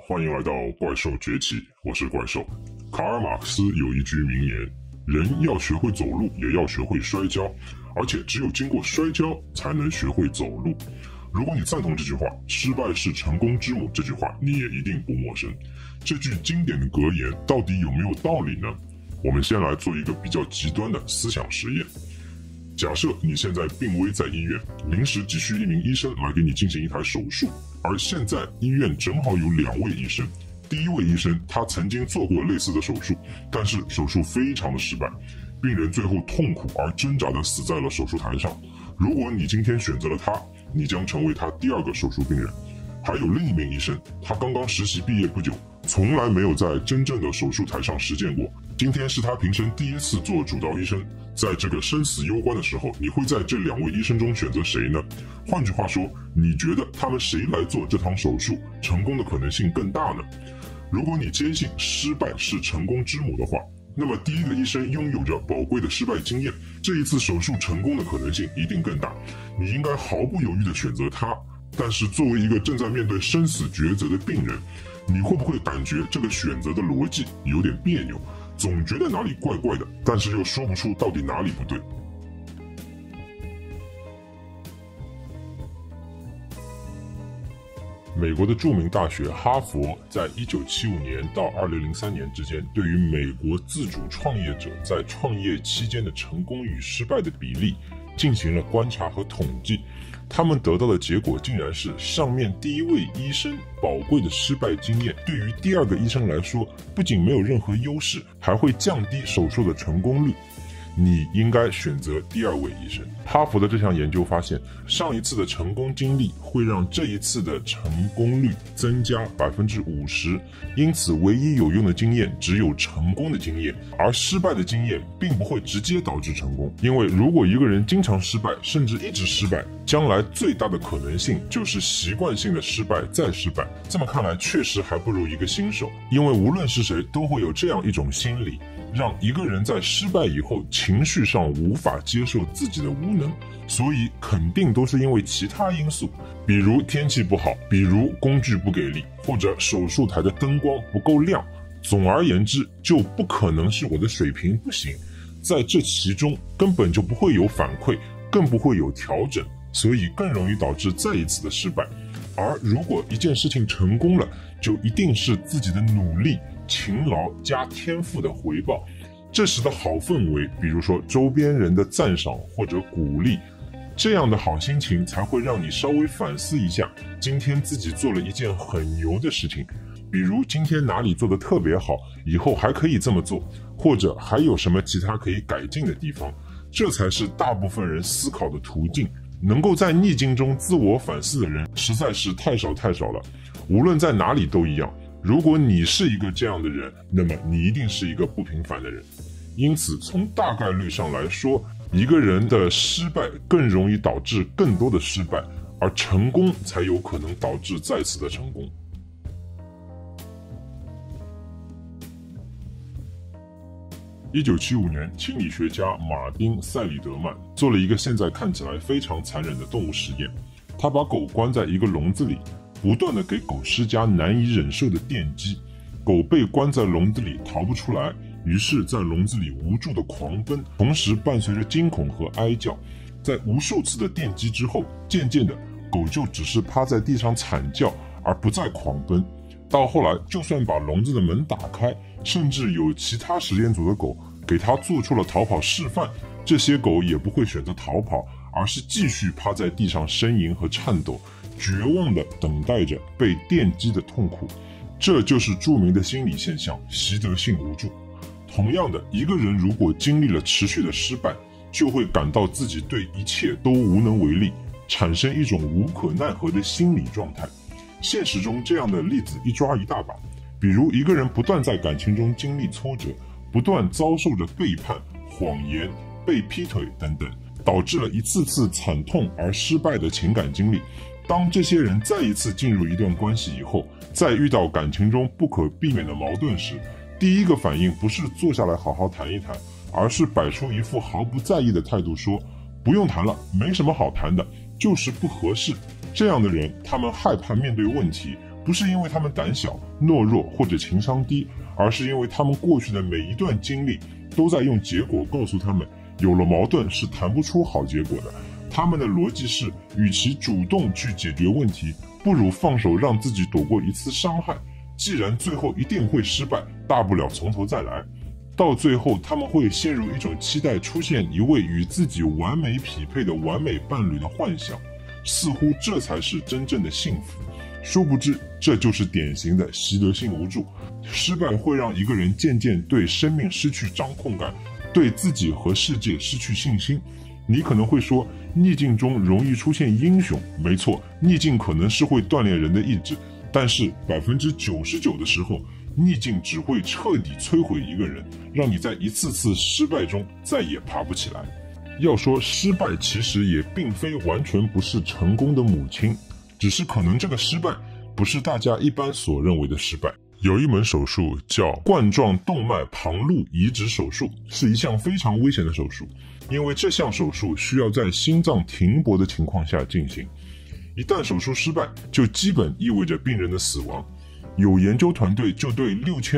欢迎来到怪兽崛起，我是怪兽。卡尔马克思有一句名言：人要学会走路，也要学会摔跤，而且只有经过摔跤，才能学会走路。如果你赞同这句话，失败是成功之母这句话你也一定不陌生。这句经典的格言到底有没有道理呢？我们先来做一个比较极端的思想实验。假设你现在病危在医院，临时急需一名医生来给你进行一台手术，而现在医院正好有2位医生。第一位医生他曾经做过类似的手术，但是手术非常的失败，病人最后痛苦而挣扎地死在了手术台上。如果你今天选择了他，你将成为他第2个手术病人。还有另一名医生，他刚刚实习毕业不久，从来没有在真正的手术台上实践过，今天是他平生第一次做主刀医生。在这个生死攸关的时候，你会在这2位医生中选择谁呢？换句话说，你觉得他们谁来做这趟手术，成功的可能性更大呢？如果你坚信失败是成功之母的话，那么第一个医生拥有着宝贵的失败经验，这一次手术成功的可能性一定更大，你应该毫不犹豫地选择他。但是作为一个正在面对生死抉择的病人，你会不会感觉这个选择的逻辑有点别扭，总觉得哪里怪怪的，但是又说不出到底哪里不对？美国的著名大学哈佛在1975年到2003年之间，对于美国自主创业者在创业期间的成功与失败的比例进行了观察和统计。他们得到的结果竟然是，上面第1位医生宝贵的失败经验对于第2个医生来说不仅没有任何优势，还会降低手术的成功率。你应该选择第2位医生。哈佛的这项研究发现，上一次的成功经历会让这一次的成功率增加 50%， 因此唯一有用的经验只有成功的经验，而失败的经验并不会直接导致成功。因为如果一个人经常失败，甚至一直失败，将来最大的可能性就是习惯性的失败再失败。这么看来，确实还不如一个新手，因为无论是谁都会有这样一种心理，让一个人在失败以后情绪上无法接受自己的无能，所以肯定都是因为其他因素，比如天气不好，比如工具不给力，或者手术台的灯光不够亮。总而言之，就不可能是我的水平不行，在这其中根本就不会有反馈，更不会有调整，所以更容易导致再一次的失败。而如果一件事情成功了，就一定是自己的努力、勤劳加天赋的回报。这时的好氛围，比如说周边人的赞赏或者鼓励，这样的好心情才会让你稍微反思一下，今天自己做了一件很牛的事情，比如今天哪里做得特别好，以后还可以这么做，或者还有什么其他可以改进的地方。这才是大部分人思考的途径。能够在逆境中自我反思的人实在是太少太少了，无论在哪里都一样。如果你是一个这样的人，那么你一定是一个不平凡的人。因此从大概率上来说，一个人的失败更容易导致更多的失败，而成功才有可能导致再次的成功。1975年，心理学家马丁·塞里德曼做了一个现在看起来非常残忍的动物实验。他把狗关在一个笼子里，不断地给狗施加难以忍受的电击，狗被关在笼子里逃不出来，于是在笼子里无助地狂奔，同时伴随着惊恐和哀叫。在无数次的电击之后，渐渐的狗就只是趴在地上惨叫，而不再狂奔。到后来，就算把笼子的门打开，甚至有其他实验组的狗给它做出了逃跑示范，这些狗也不会选择逃跑，而是继续趴在地上呻吟和颤抖，绝望地等待着被电击的痛苦。这就是著名的心理现象——习得性无助。同样的，一个人如果经历了持续的失败，就会感到自己对一切都无能为力，产生一种无可奈何的心理状态。现实中这样的例子一抓一大把，比如一个人不断在感情中经历挫折，不断遭受着背叛、谎言、被劈腿等等，导致了一次次惨痛而失败的情感经历。当这些人再一次进入一段关系以后，在遇到感情中不可避免的矛盾时，第一个反应不是坐下来好好谈一谈，而是摆出一副毫不在意的态度说，不用谈了，没什么好谈的，就是不合适。这样的人，他们害怕面对问题， 不是因为他们胆小、懦弱或者情商低，而是因为他们过去的每一段经历都在用结果告诉他们，有了矛盾是谈不出好结果的。他们的逻辑是，与其主动去解决问题，不如放手让自己躲过一次伤害。既然最后一定会失败，大不了从头再来。到最后，他们会陷入一种期待出现一位与自己完美匹配的完美伴侣的幻想，似乎这才是真正的幸福。殊不知，这就是典型的习得性无助。失败会让一个人渐渐对生命失去掌控感，对自己和世界失去信心。你可能会说，逆境中容易出现英雄。没错，逆境可能是会锻炼人的意志，但是99%的时候，逆境只会彻底摧毁一个人，让你在一次次失败中再也爬不起来。要说失败其实也并非完全不是成功的母亲，只是可能这个失败不是大家一般所认为的失败。有一门手术叫冠状动脉旁路移植手术，是一项非常危险的手术，因为这项手术需要在心脏停泊的情况下进行。一旦手术失败，就基本意味着病人的死亡。有研究团队就对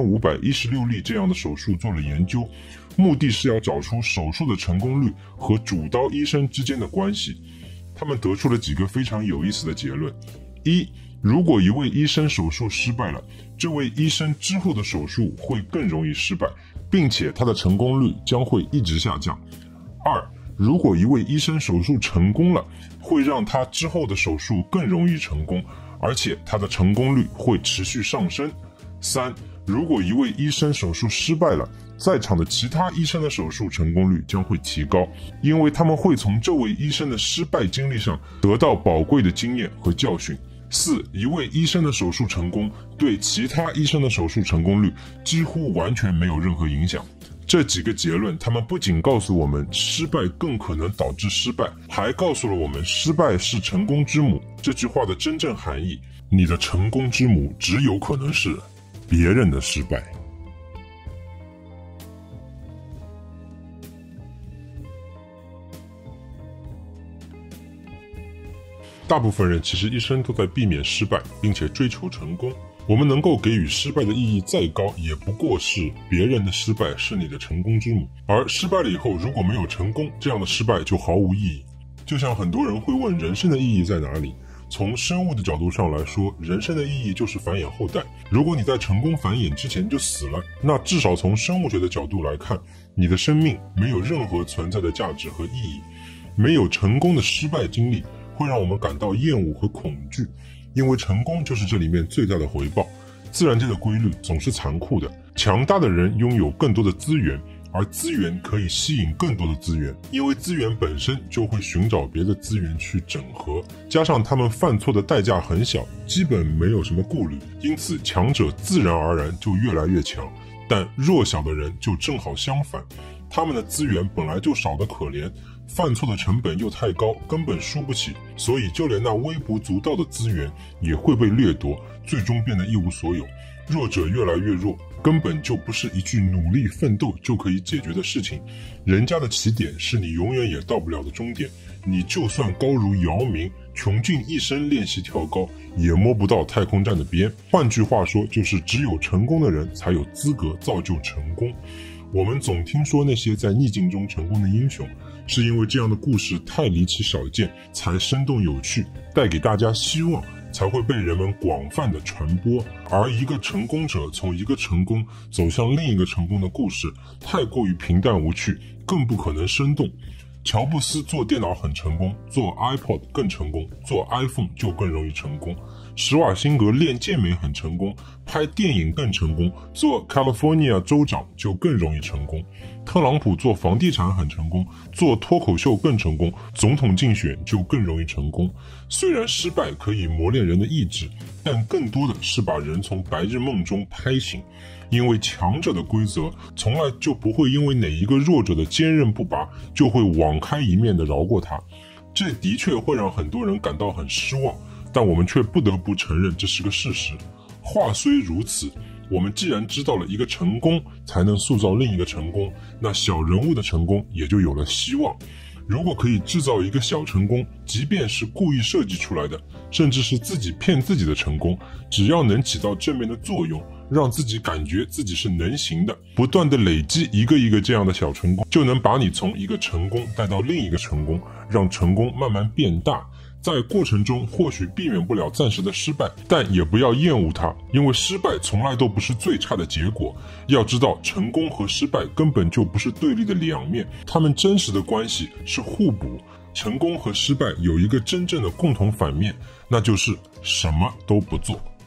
6516例这样的手术做了研究，目的是要找出手术的成功率和主刀医生之间的关系。他们得出了几个非常有意思的结论：一，如果一位医生手术失败了，这位医生之后的手术会更容易失败，并且他的成功率将会一直下降。二，如果一位医生手术成功了，会让他之后的手术更容易成功，而且他的成功率会持续上升。三，如果一位医生手术失败了，在场的其他医生的手术成功率将会提高，因为他们会从这位医生的失败经历上得到宝贵的经验和教训。四，一位医生的手术成功对其他医生的手术成功率几乎完全没有任何影响。这几个结论，他们不仅告诉我们失败更可能导致失败，还告诉了我们失败是成功之母这句话的真正含义。你的成功之母只有可能是别人的失败。大部分人其实一生都在避免失败，并且追求成功。我们能够给予失败的意义再高，也不过是别人的失败是你的成功之母。而失败了以后，如果没有成功，这样的失败就毫无意义。就像很多人会问人生的意义在哪里，从生物的角度上来说，人生的意义就是繁衍后代。如果你在成功繁衍之前就死了，那至少从生物学的角度来看，你的生命没有任何存在的价值和意义。没有成功的失败经历会让我们感到厌恶和恐惧，因为成功就是这里面最大的回报。自然界的规律总是残酷的，强大的人拥有更多的资源，而资源可以吸引更多的资源，因为资源本身就会寻找别的资源去整合，加上他们犯错的代价很小，基本没有什么顾虑，因此强者自然而然就越来越强。但弱小的人就正好相反，他们的资源本来就少得可怜，犯错的成本又太高，根本输不起，所以就连那微不足道的资源也会被掠夺，最终变得一无所有。弱者越来越弱，根本就不是一句努力奋斗就可以解决的事情。人家的起点是你永远也到不了的终点，你就算高如姚明，穷尽一生练习跳高，也摸不到太空站的边。换句话说，就是只有成功的人才有资格造就成功。我们总听说那些在逆境中成功的英雄，是因为这样的故事太离奇少见，才生动有趣，带给大家希望，才会被人们广泛的传播。而一个成功者从一个成功走向另一个成功的故事，太过于平淡无趣，更不可能生动。乔布斯做电脑很成功，做 iPod 更成功，做 iPhone 就更容易成功。施瓦辛格练健美很成功，拍电影更成功，做 California 州长就更容易成功。特朗普做房地产很成功，做脱口秀更成功，总统竞选就更容易成功。虽然失败可以磨练人的意志，但更多的是把人从白日梦中拍醒。因为强者的规则从来就不会因为哪一个弱者的坚韧不拔就会网开一面的饶过他，这的确会让很多人感到很失望，但我们却不得不承认这是个事实。话虽如此，我们既然知道了一个成功才能塑造另一个成功，那小人物的成功也就有了希望。 如果可以制造一个小成功，即便是故意设计出来的，甚至是自己骗自己的成功，只要能起到正面的作用，让自己感觉自己是能行的，不断的累积一个一个这样的小成功，就能把你从一个成功带到另一个成功，让成功慢慢变大。在过程中或许避免不了暂时的失败，但也不要厌恶它，因为失败从来都不是最差的结果。要知道，成功和失败根本就不是对立的两面，它们真实的关系是互补。成功和失败有一个真正的共同反面，那就是什么都不做。